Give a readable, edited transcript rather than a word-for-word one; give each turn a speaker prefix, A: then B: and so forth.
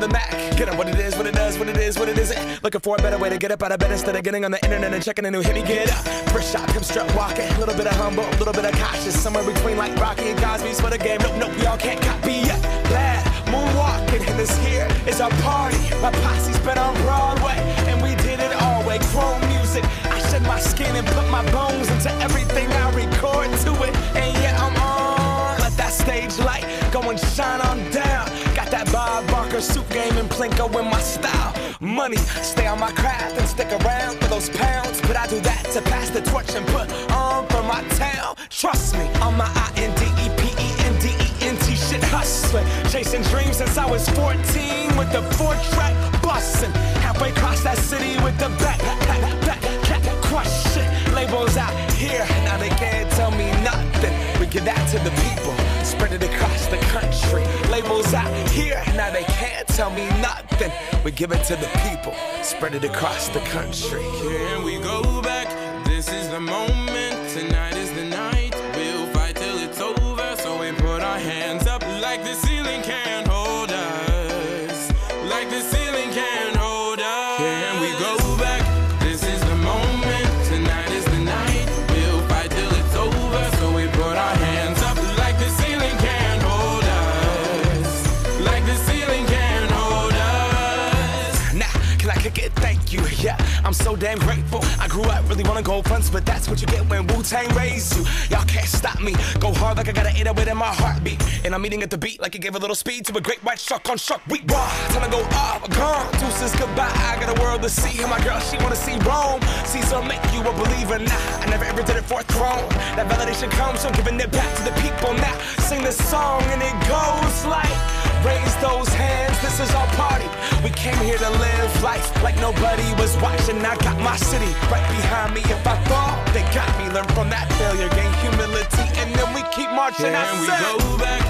A: the Mac. Get it, what it is, what it does, what it is, what it isn't. Looking for a better way to get up out of bed instead of getting on the internet and checking a new hit. Me get up, first shot, come strut walking. A little bit of humble, a little bit of cautious. Somewhere between like Rocky and Cosby's for the game. Nope, y'all can't copy yet. Bad moonwalking, and this here is our party. My posse's been on Broadway, and we did it all way. Chrome music, I shed my skin and put my bones into everything I record to it. And yeah, I'm on. Let that stage light go and shine on down. Got that Bob Barker suit game and Plinko in my style. Money, stay on my craft and stick around for those pounds. But I do that to pass the torch and put on for my town. Trust me, on my INDEPENDENT shit hustling. Chasing dreams since I was 14 with the 4-track bustin'. Halfway across that city with the back crush shit. Labels out here, now they can't tell me nothing. We give that to the people, spread it across the country. Labels out here, now they can't tell me nothing. We give it to the people, spread it across the country.
B: Can we go back? This is the moment, tonight is the night. We'll fight till it's over, so we put our hands up like the ceiling can't hold us. Like the ceiling can't hold us. Can we go back? This is the moment, tonight is the night. We'll fight till it's over, so we put our hands up like the ceiling can't hold us. Like the ceiling can't hold us.
A: Nah, can I kick it? Thank you, yeah, I'm so damn grateful. I grew up really wanna go fronts, but that's what you get when Wu-Tang raised you. Y'all can't stop me, go hard like I got an 808 in my heartbeat. And I'm eating at the beat like it gave a little speed to a great white shark on Shark Week. Raw, time to go off, gone, deuces goodbye. I got a world to see, and my girl, she wanna see Rome. Caesar make you a believer, nah, I never ever did it for a throne. That validation comes from giving it back to the people. Now, sing this song and it goes like, raise those hands, this is our party. We came here to live life like nobody was watching. I got my city right behind me. If I fall, they got me. Learn from that failure, gain humility, and then we keep marching.
B: Can we go back?